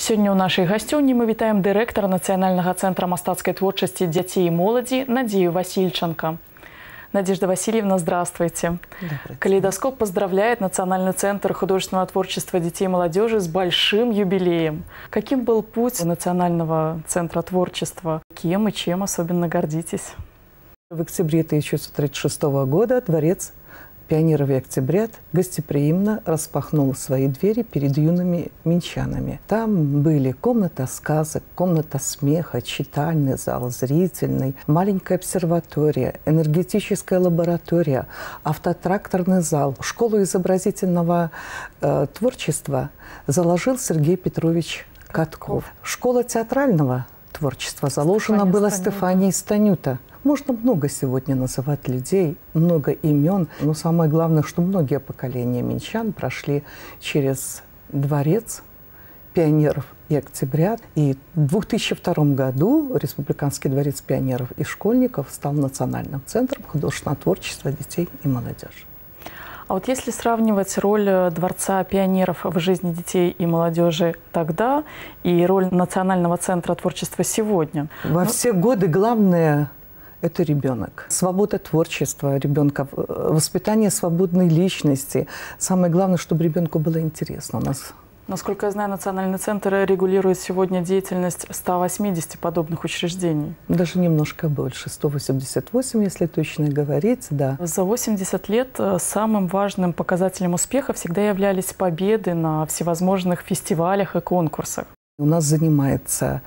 Сёння ў нашай гасцёўні мы вітаем дырэктара Нацыянальнага цэнтра мастацкай творчасці дзяцей и молоди Надею Васильченко. Надежда Васильевна, здравствуйте. Калейдоскоп поздравляет Национальный центр художественного творчества детей и молодежи с большим юбилеем. Каким был путь Национального центра творчества? Кем и чем особенно гордитесь? В октябре 1936 года Дворец пионеров и октябрят гостеприимно распахнул свои двери перед юными минчанами. Там были комната сказок, комната смеха, читальный зал, зрительный, маленькая обсерватория, энергетическая лаборатория, автотракторный зал. Школу изобразительного творчества заложил Сергей Петрович Катков. Школа театрального творчества заложена была Стефанией Станюта. Можно много сегодня называть людей, много имен, но самое главное, что многие поколения минчан прошли через Дворец пионеров и октябрят. И в 2002 году Республиканский дворец пионеров и школьников стал национальным центром художественного творчества детей и молодежи. А вот если сравнивать роль Дворца пионеров в жизни детей и молодежи тогда и роль Национального центра творчества сегодня? Во все годы главное – это ребенок. Свобода творчества ребенка, воспитание свободной личности. Самое главное, чтобы ребенку было интересно. У нас... Насколько я знаю, Национальный центр регулирует сегодня деятельность 180 подобных учреждений. Даже немножко больше, 188, если точно говорить, да. За 80 лет самым важным показателем успеха всегда являлись победы на всевозможных фестивалях и конкурсах. У нас занимается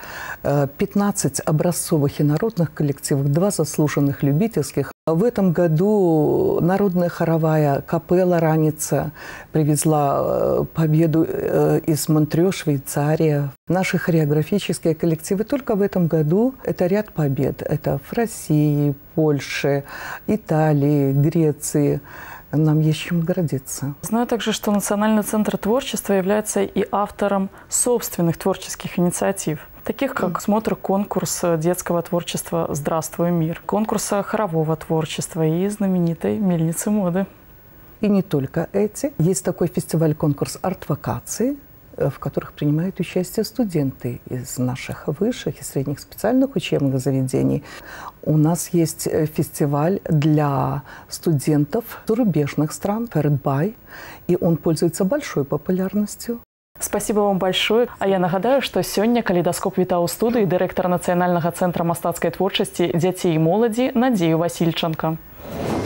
15 образцовых и народных коллективов, 2 заслуженных любительских. В этом году народная хоровая капелла «Раница» привезла победу из Монтрео, Швейцария. Наши хореографические коллективы только в этом году – это ряд побед. Это в России, Польше, Италии, Греции. Нам есть чем гордиться. Знаю также, что Национальный центр творчества является и автором собственных творческих инициатив, таких как смотр-конкурс детского творчества «Здравствуй, мир», конкурса хорового творчества и знаменитой «Мельницы моды». И не только эти. Есть такой фестиваль-конкурс арт-вокации, в которых принимают участие студенты из наших высших и средних специальных учебных заведений. У нас есть фестиваль для студентов зарубежных стран «Фердбай», и он пользуется большой популярностью. Спасибо вам большое. А я нагадаю, что сегодня калейдоскоп вітаў у студии директор Национального центра мастацкай творчасці дзяцей и молоди Надею Васильченко.